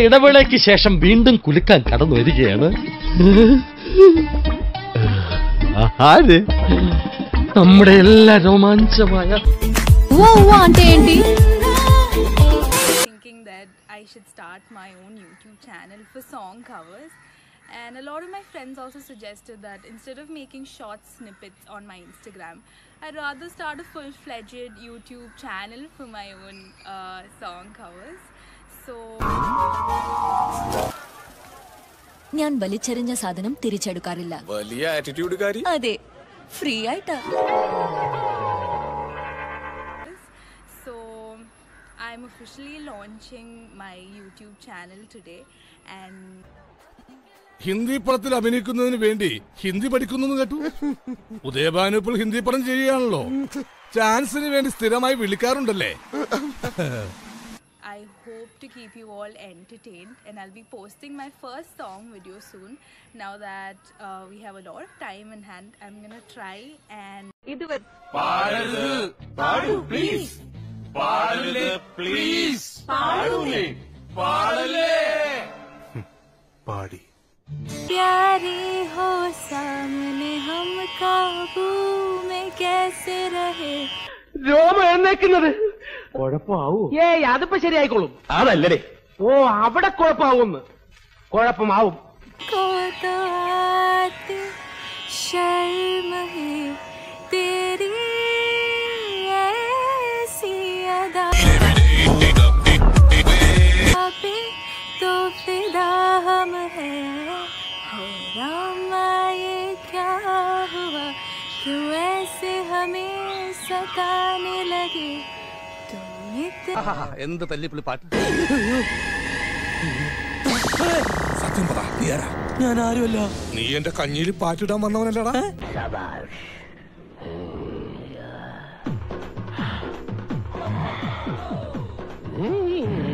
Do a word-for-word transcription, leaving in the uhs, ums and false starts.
ഇടവേളയ്ക്ക് ശേഷം വീണ്ടും കുലുക്കാൻ കടന്നു വരികയാണ്. ആര്? നമ്മുടെ എല്ലാ രോമാഞ്ചമായ thinking that I should start my own YouTube channel for song covers, and a lot of my friends also suggested that instead of making short snippets on my Instagram, I'd rather start a full-fledged YouTube channel for my own uh, song covers. So ഞാൻ വലിച്ചെറിഞ്ഞ സാധനം തിരിച്ചെടുക്കാറില്ല. വലിയ ആറ്റിറ്റ്യൂഡുകാരി. അതെ, free ആയിട്ടാ. So I'm officially launching my YouTube channel today, and Hindi പടത്തിൽ അഭിനയിക്കുന്നതിന് വേണ്ടി ഹിന്ദി പഠിക്കുന്നു കേട്ടു. ഉദയഭാനു ഇപ്പോൾ ഹിന്ദി പടം ചെയ്യുകയാണല്ലോ. ചാൻസിന് വേണ്ടി സ്ഥിരമായി വിളിക്കാറുണ്ടല്ലേ? I hope to keep you all entertained, and I'll be posting my first song video soon. Now that uh, we have a lot of time in hand, I'm gonna try and പാടരുത്, പാടൂ please, പാടല്ലേ please, പാടൂലേ, പാടല്ലേ. പാടി. प्यारे हो सामने हम काबू में कैसे रहे. രോമം എന്നേക്കുന്നത് കുഴപ്പമാവൂ? ഏയ് അതിപ്പോ ശരിയായിക്കോളും. അതല്ലേ? ഓ, അവിടെ കുഴപ്പമാവുന്ന്. കുഴപ്പമാവും. शर्म है तेरी ऐसी अदा पे तो फिदा हम है. रामा ये क्या हुआ, क्यों ऐसे हमें सताने लगे. എന്ത് തല്ലിപ്പുള്ളി പാട്ട്. സത്യം പറ, നീ ആരാ? ഞാൻ ആരുമല്ല. നീ എന്റെ കഞ്ഞിയിൽ പാറ്റിടാൻ വന്നവനല്ലടാ. ഉം